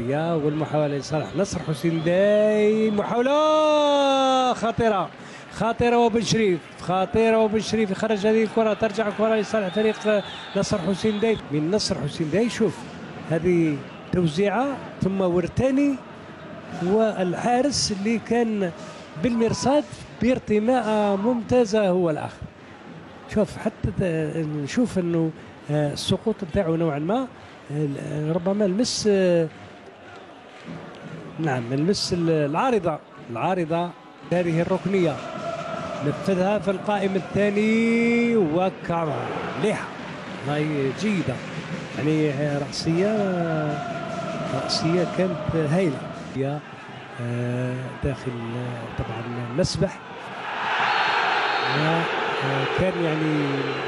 الركنيه والمحاوله لصالح نصر حسين داي. محاوله خطيره وبن شريف، يخرج هذه الكره، ترجع الكره لصالح فريق نصر حسين داي. من نصر حسين داي شوف هذه توزيعه ثم ورتاني، والحارس اللي كان بالمرصاد بارتماء ممتازه هو الاخر. شوف حتى نشوف انه السقوط نتاعو نوعا ما ربما المس، نعم المس العارضه هذه الركنيه، نفذها في القائم الثاني وكما مليحه هاي جيده، يعني رأسيه كانت هايله داخل طبعا المسبح. وكان يعني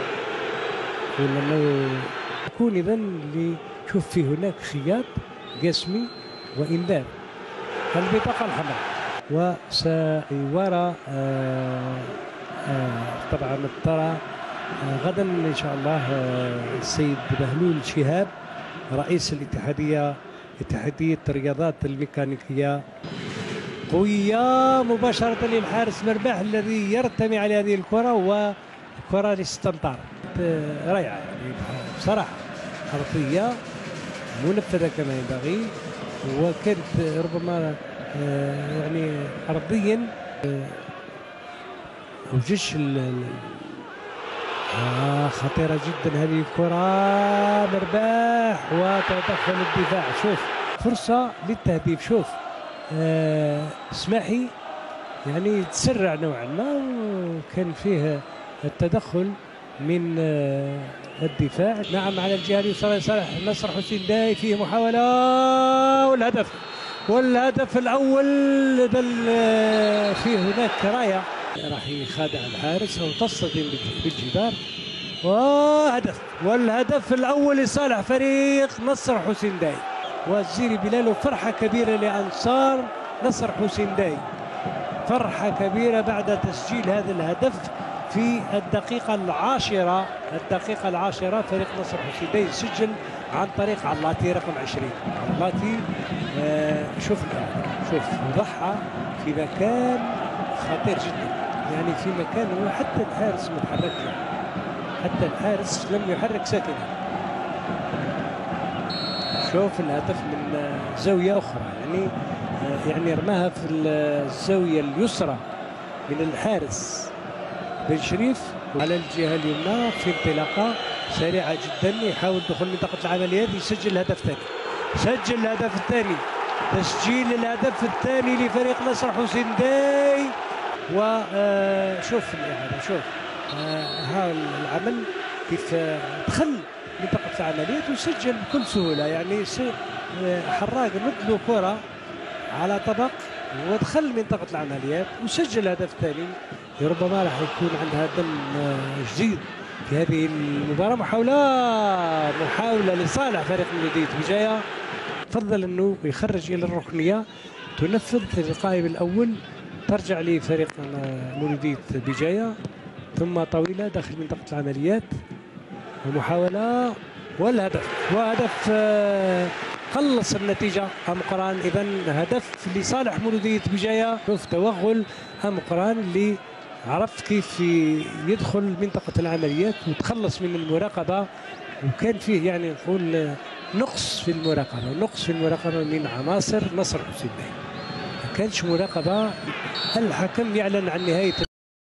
لما يكون اذا اللي شوف فيه هناك خياط قسمي وانذار البطاقه الحمراء، وسيرى طبعا ترى غدا ان شاء الله السيد بهلول شهاب رئيس اتحاديه الرياضات الميكانيكيه قويه مباشره للحارس مرباح الذي يرتمي على هذه الكره، وكره لاستمطار رائعه يعني بصراحه، ارضيه منفذه كما ينبغي، وكانت ربما يعني ارضيا وجيش خطيره جدا هذه الكره. مرباح وتدخل الدفاع، شوف فرصه للتهديف، شوف اسماحي يعني تسرع نوعا ما، وكان فيه التدخل من الدفاع. نعم على الجهه اليسرى لصالح نصر حسين داي، فيه محاوله والهدف الاول. فيه هناك رايه راح يخادع الحارس او تصطدم بالجدار، والهدف الاول لصالح فريق نصر حسين داي. والزيري بلال فرحه كبيره لانصار نصر حسين داي، فرحه كبيره بعد تسجيل هذا الهدف في الدقيقه العاشره. فريق نصر حسين داي سجل عن طريق علاتي رقم 20. علاتي شوف ضحى في مكان خطير جدا، يعني في مكان هو حتى الحارس ما تحركش، حتى الحارس لم يحرك ساكنا. شوف الهدف من زاويه اخرى، يعني رماها في الزاويه اليسرى من الحارس بن شريف على الجهه اليمنى في انطلاقه سريعه جدا، يحاول دخول منطقه العمليات، يسجل الهدف الثاني، تسجيل الهدف الثاني لفريق نصر حسين داي. وشوف الإعادة، شوف ها العمل كيف دخل منطقة العمليات وسجل بكل سهولة، يعني حراق رد له كرة على طبق ودخل منطقة العمليات وسجل الهدف الثاني. ربما راح يكون عندها دم جديد في هذه المباراة. محاولة لصالح فريق مولودية بجاية، فضل انه يخرج الى الركنية، تنفذ في القائم الاول، ترجع لفريق مولودية بجاية، ثم طويلة داخل منطقة العمليات ومحاولة وهدف خلص النتيجة أم قران. إذا هدف لصالح مولودية بجاية. شوف توغل أم قران اللي عرف كيف يدخل منطقة العمليات وتخلص من المراقبة، وكان فيه يعني نقول نقص في المراقبة من عناصر نصر حسين داي، ما كانش مراقبة. الحكم يعلن عن نهاية